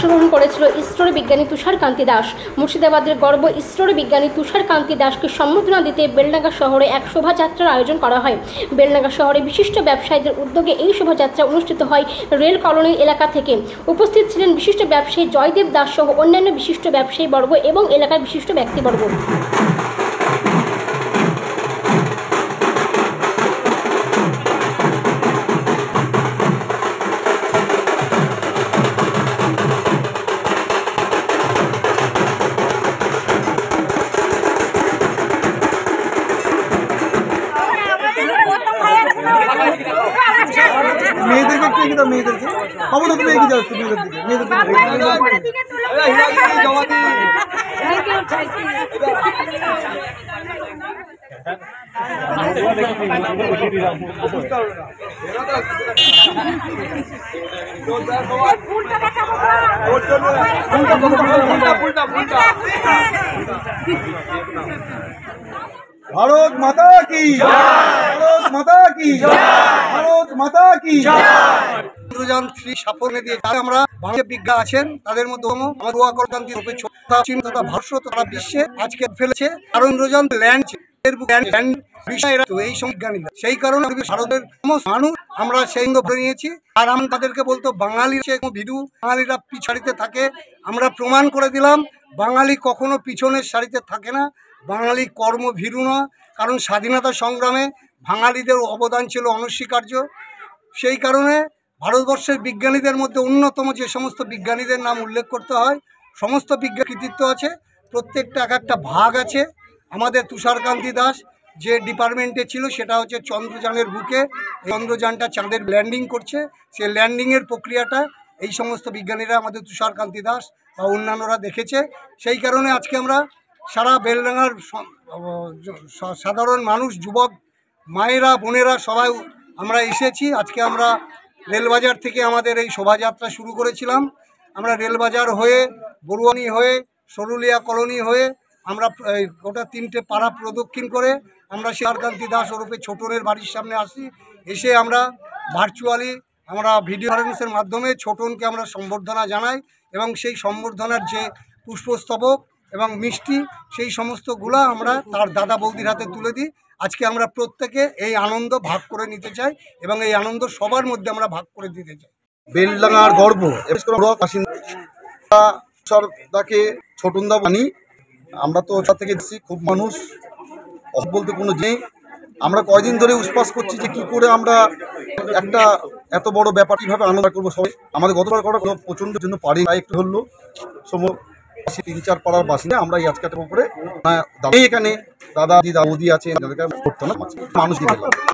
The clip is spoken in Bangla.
অংশগ্রহণ করেছিল ইসরোর বিজ্ঞানী তুষারকান্তি দাস। মুর্শিদাবাদের গর্ব ইসরোর বিজ্ঞানী তুষারকান্তি দাসকে সম্বর্ধনা দিতে বেলডাঙ্গা শহরে এক শোভাযাত্রার আয়োজন করা হয়। বেলডাঙ্গা শহরে বিশিষ্ট ব্যবসায়ীদের উদ্যোগে এই শোভাযাত্রা অনুষ্ঠিত হয় রেল কলোনি এলাকা থেকে। উপস্থিত ছিলেন বিশিষ্ট ব্যবসায়ী জয়দেব দাস সহ অন্যান্য বিশিষ্ট ব্যবসায়ী বর্গ এবং এলাকার বিশিষ্ট ব্যক্তিবর্গ। মেয়েদেরকে কি দাও, মেয়েদেরকে খবর তো মেয়ে কি যাচ্ছে, মেয়েদের দিকে ভারত মাতা কি জয়, ভারত মাতা কি জয়, ভারত মাতা কি জয়। চন্দ্রযান 3 সাফল্য দিয়ে আমরা বাংলাদেশের বিজ্ঞানী আছেন, তাদের মধ্যে আমার ওয়াকরকান্তি রূপে চীন তথা ভারত তারা বিশ্বে আজকে ফেলেছে। কারণ চন্দ্রযান ল্যান্ড এই বিজ্ঞানীরা, সেই কারণে ভারতের সমস্ত মানুষ আমরা সেই ধরে নিয়েছি। আর আমরা তাদেরকে বলতো বাঙালির ভিড়ু, বাঙালিরা পিছাড়িতে থাকে। আমরা প্রমাণ করে দিলাম বাঙালি কখনো পিছনের সারিতে থাকে না, বাঙালি কর্মভীরু নয়। কারণ স্বাধীনতা সংগ্রামে বাঙালিদের অবদান ছিল অনস্বীকার্য। সেই কারণে ভারতবর্ষের বিজ্ঞানীদের মধ্যে অন্যতম যে সমস্ত বিজ্ঞানীদের নাম উল্লেখ করতে হয়, সমস্ত বিজ্ঞান কৃতিত্ব আছে, প্রত্যেকটা এক একটা ভাগ আছে। আমাদের তুষারকান্তি দাস যে ডিপার্টমেন্টে ছিল সেটা হচ্ছে চন্দ্রযানের বুকে, চন্দ্রযানটা চাঁদের ল্যান্ডিং করছে, সেই ল্যান্ডিংয়ের প্রক্রিয়াটা এই সমস্ত বিজ্ঞানীরা আমাদের তুষারকান্তি দাস বা অন্যান্যরা দেখেছে। সেই কারণে আজকে আমরা সারা বেলডাঙ্গার সাধারণ মানুষ, যুবক মায়েরা, বোনেরা সবাই আমরা এসেছি। আজকে আমরা রেলবাজার থেকে আমাদের এই শোভাযাত্রা শুরু করেছিলাম। আমরা রেলবাজার হয়ে, বড়ুয়ানি হয়ে, সরুলিয়া কলোনি হয়ে আমরা গোটা 3টে পাড়া প্রদক্ষিণ করে আমরা তুষারকান্তি দাস ওরফে ছোটনের বাড়ির সামনে আসি। এসে আমরা ভার্চুয়ালি আমরা ভিডিও কনফারেন্সের মাধ্যমে ছোটনকে আমরা সম্বর্ধনা জানাই এবং সেই সম্বর্ধনার যে পুষ্পস্তবক এবং মিষ্টি সেই সমস্তগুলো আমরা তার দাদা বৌদির হাতে তুলে দিই। আজকে আমরা প্রত্যেকে এই আনন্দ ভাগ করে নিতে চাই এবং এই আনন্দ সবার মধ্যে আমরা ভাগ করে দিতে চাই। বেলডাঙ্গার গর্ব তাকে ছোটনদা মানি। আমরা তো ওটা থেকে দেখছি খুব মানুষ বলতে কোনো যে আমরা কয়দিন ধরে উৎপাস করছি যে কী করে আমরা একটা এত বড় ব্যাপার কীভাবে আনন্দ করবো। সবাই আমাদের গতবার করা কোনো প্রচণ্ড জন্য পারি না, একটু হলো সময় 3-4 পাড়ার বাসিন্দা আমরা এই আজকের উপরে এখানে দাদা দিদা বৌদি আছে, করতো না মানুষ